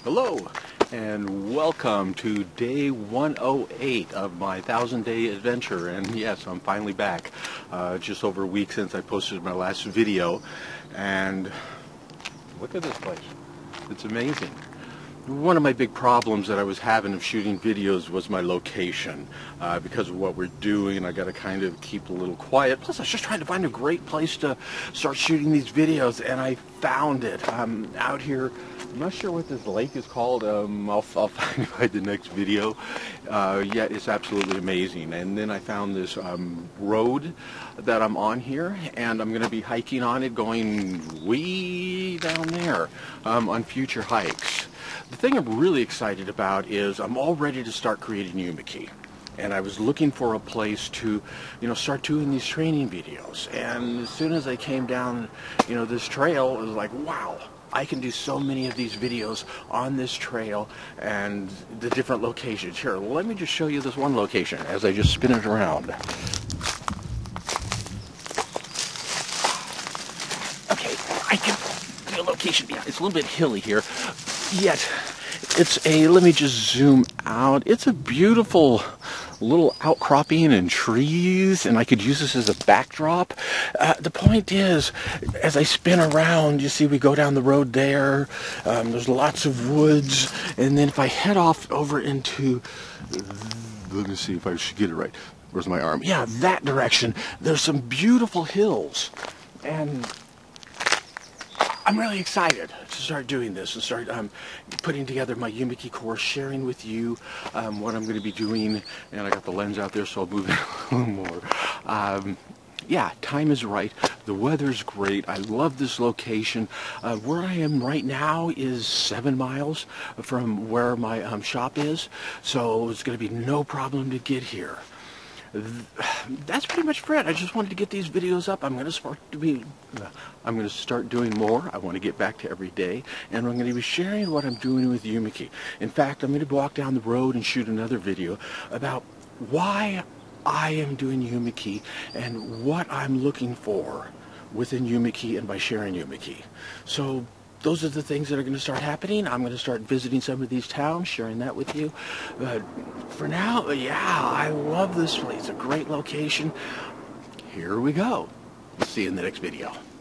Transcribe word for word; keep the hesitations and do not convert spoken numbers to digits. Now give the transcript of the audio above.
Hello and welcome to day one oh eight of my thousand day adventure, and yes, I'm finally back. Uh, just over a week since I posted my last video, and look at this place. It's amazing. One of my big problems that I was having of shooting videos was my location. Uh, because of what we're doing, I got to kind of keep a little quiet. Plus, I was just trying to find a great place to start shooting these videos, and I found it. I'm out here. I'm not sure what this lake is called. Um, I'll, I'll find it by the next video. Uh, yeah, it's absolutely amazing. And then I found this um, road that I'm on here, and I'm going to be hiking on it, going way down there um, on future hikes. The thing I'm really excited about is I'm all ready to start creating YumiKey. And I was looking for a place to, you know, start doing these training videos. And as soon as I came down, you know, this trail, it was like, wow, I can do so many of these videos on this trail and the different locations. Here, let me just show you this one location as I just spin it around. Okay, I can do a location. Yeah, it's a little bit hilly here. Yet, it's a, let me just zoom out. It's a beautiful little outcropping and trees, and I could use this as a backdrop. Uh, the point is, as I spin around, you see we go down the road there. Um, there's lots of woods, and then if I head off over into, let me see if I should get it right. Where's my arm? Yeah, that direction. There's some beautiful hills, and I'm really excited to start doing this and start um, putting together my YumiKey course, sharing with you um, what I'm going to be doing. And I got the lens out there, so I'll move it a little more. Um, yeah, time is right. The weather's great. I love this location. Uh, where I am right now is seven miles from where my um, shop is, so it's going to be no problem to get here. That's pretty much for it. I just wanted to get these videos up. I'm going to start to be, I'm going to start doing more. I want to get back to every day, and I'm going to be sharing what I'm doing with YumiKey. In fact, I'm going to walk down the road and shoot another video about why I am doing YumiKey and what I'm looking for within YumiKey and by sharing YumiKey. So those are the things that are going to start happening. I'm going to start visiting some of these towns, sharing that with you. But for now, yeah, I love this place. It's a great location. Here we go. See you in the next video.